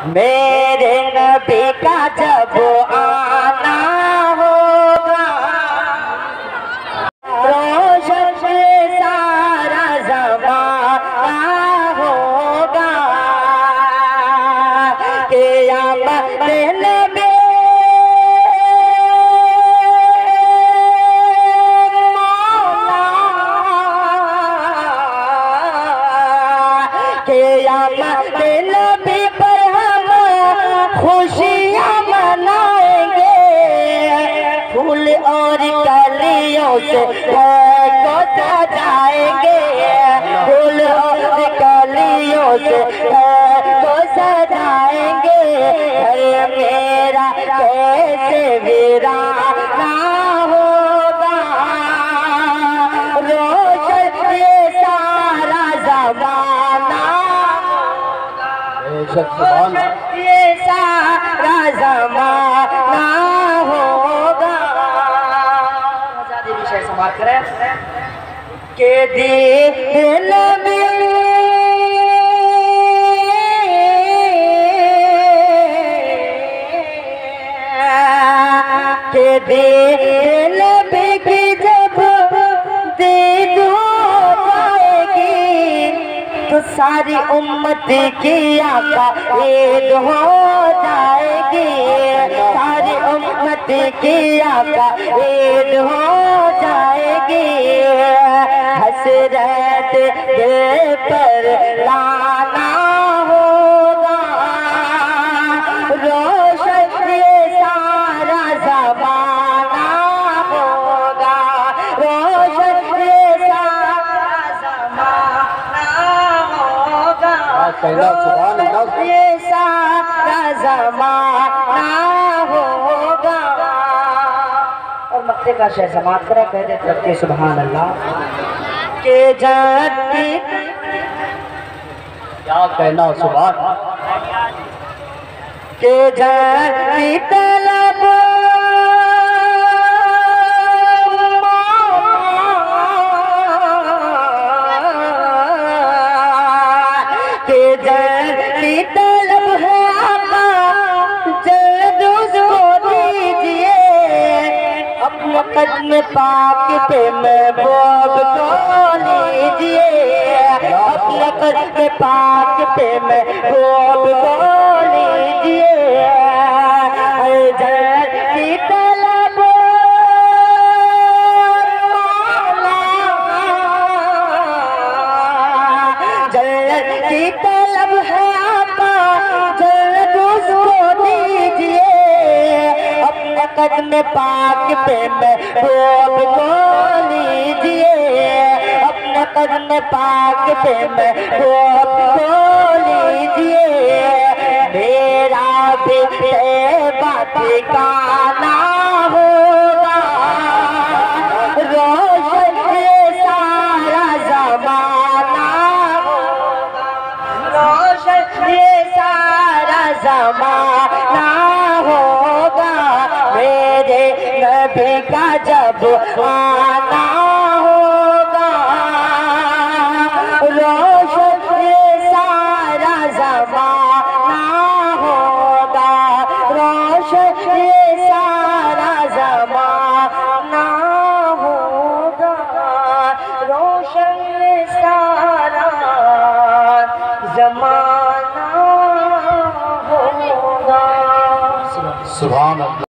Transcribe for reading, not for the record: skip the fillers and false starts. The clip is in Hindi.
मेरे नबी का जब आना होगा, रोशन से सारा ज़माना होगा। क़यामत नबी क़यामत नबी पर हम खुशियाँ मनाएंगे, फूल और कलियों से घर को सजाएंगे, फूल और कलियों से घर को सजाएंगे। घर मेरा कैसे वीराना होगा, रोशन ये सारा ज़माना, ये सारा ज़माना होगा। आजादी विषय समाप्त करें के दिल में के दिल में की जब दीदू पाएगी तो सारी उम्मत की आका ईद हो जाएगी, सारी उम्मत की आका ईद हो जाएगी। हसरत दिल पर लाना होगा, रोशन ये सारा ज़माना होगा, रोशन ये सारा ज़माना होगा, रोशन ये सारा ज़माना होगा। और मक्ते का शेर समाप्त करें, कह देते रखते सुभान अल्लाह के जन्नत की क्या कहना सुभान के जन्नत की तलब के जन्नत की तलब है आका, जल्द उसको दीजिए। अपने कदम पाक पे महबूब को लीजिए, अपने कदम पाक पे महबूब को लीजिए। जन्नत की तलब जन्नत की तलब है आका, जल्द उसको दीजिए। अपने कदम पाक पे महबूब को लीजिए, अपने कदम पाक पे महबूब को लीजिए। मेरा भी बात गाना होगा, रोशन ये सारा ज़माना होगा, रोशन ये सारा ज़माना होगा। मेरे नबी का जब आना होगा, रोशन ये सारा ज़माना होगा, रोशन ये सारा ज़माना होगा, रोशन ये सारा ज़माना होगा। सुभान अल्लाह।